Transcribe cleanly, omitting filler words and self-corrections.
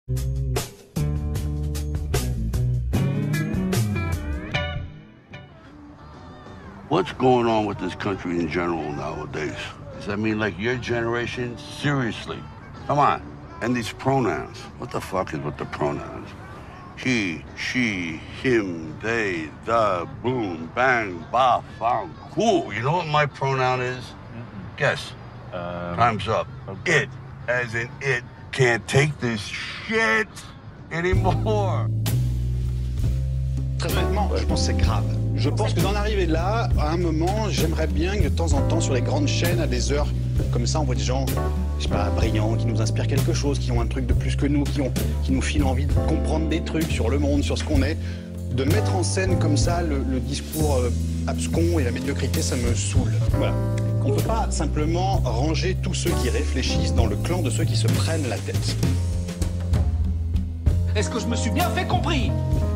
What's going on with this country in general nowadays? I mean, like your generation, seriously. Come on. And these pronouns. What the fuck is with the pronouns? He, she, him, they, the, boom, bang, ba, fang, cool. You know what my pronoun is? Guess. Time's up. Okay. It, as in it, can't take this shit anymore. Très honnêtement, je pense que c'est grave. Je pense que d'en arriver là, à un moment, j'aimerais bien que de temps en temps, sur les grandes chaînes, à des heures comme ça, on voit des gens, je sais pas, brillants, qui nous inspirent quelque chose, qui ont un truc de plus que nous, qui nous filent envie de comprendre des trucs sur le monde, sur ce qu'on est. De mettre en scène comme ça le discours abscon et la médiocrité, ça me saoule. Voilà. On ne peut pas simplement ranger tous ceux qui réfléchissent dans le clan de ceux qui se prennent la tête. Est-ce que je me suis bien fait compris?